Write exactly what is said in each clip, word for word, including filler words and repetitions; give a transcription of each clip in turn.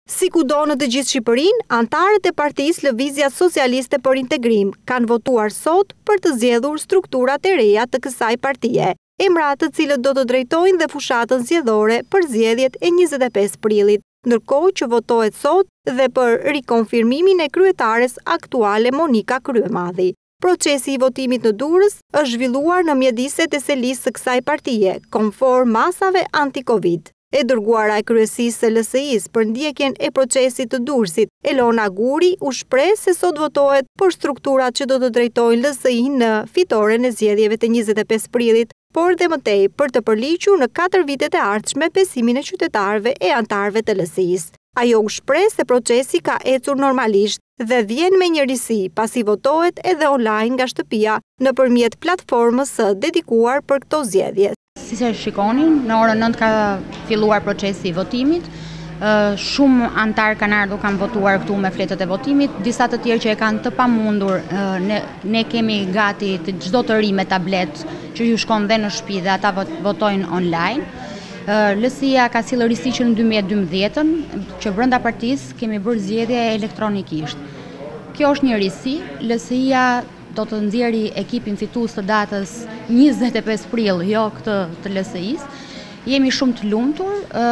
Si kudo në të gjithë Shqipërinë, anëtarët e Partisë Lëvizja Socialiste për Integrim kanë votuar sot për të zgjedhur strukturat e reja të kësaj partie, emra të cilët do të drejtojnë dhe fushatën zgjedhore për zgjedhjet e njëzet e pesë prillit, ndërkohë që votohet sot dhe për rikonfirmimin e kryetares aktuale Monika Kryemadhi. Procesi i votimit në Durrës është zhvilluar në mjediset e selisë së kësaj partie, konform masave anti-Covid. E dërguara e kryesisë së L S I-s për ndjekjen e procesit të Durrësit, Elona Guri, u shpreh se sot votohet për strukturat që do të drejtojnë L S I-n në fitoren e zgjedhjeve të njëzet e pesë prillit, por dhe mëtej për të përliqur në katër vitet e ardhshme besimin e qytetarëve e anëtarëve të L S I-s. Ajo u shpreh se procesi ka ecur normalisht dhe vjen me njërisi pasi votohet edhe online nga shtëpia nëpërmjet platformës së dedikuar për këto zgjedhje. Si se shikonin, në orën nëntë ka filluar procesi i votimit, shumë antarë kanë ardhur kanë votuar këtu me fletët e votimit, disa të tjerë që e kanë të pamundur, ne, ne kemi gati të çdo të ri me tablet që ju shkon dhe në shtëpi dhe ata votojnë online. L S I-ja ka sjellë risi që në dy mijë e dymbëdhjetë që brenda partisë kemi bërë zgjedhje elektronikisht. Kjo është një risi, L S I-ja do të nxjerrë ekipin fitues të datës njëzet e pesë prill, jo këtë të L S I-s. Jemi shumë të lumtur.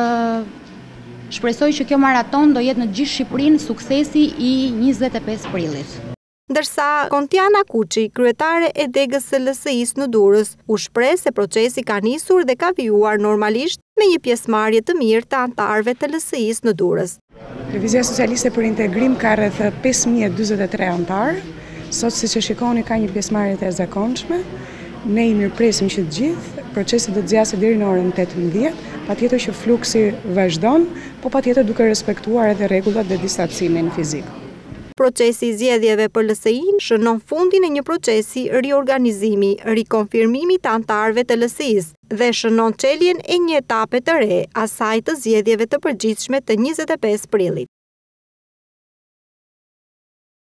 Ë, shpresoj që kjo maraton do jetë në gjithë Shqipërinë suksesi i njëzet e pesë prillit. Ndërsa Kontiana Kuçi, kryetare e degës së L S I-s në Durrës, u shpreh se procesi ka nisur dhe ka vijuar normalisht me një pjesëmarrje të mirë të anëtarëve të L S I-s në Durrës. Lëvizja Socialiste për Integrim ka rreth pesë mijë e dyzet e tre anëtarë. Sot, si që shikoni, ka një pjesëmarrje të jashtëzakonshme. Ne i mirëpresim që të gjithë, procesi do të zgjasë deri në orën tetëmbëdhjetë, patjetër që fluksi vazhdon, po patjetër duke respektuar edhe rregullat dhe distancimin fizik. Procesi i zgjedhjeve për L S I-n shënon fundin e një procesi riorganizimi, rikonfirmimi të anëtarëve të L S I-s dhe shënon çeljen e një etape të re, asaj të zgjedhjeve të përgjithshme të njëzet e pesë prillit.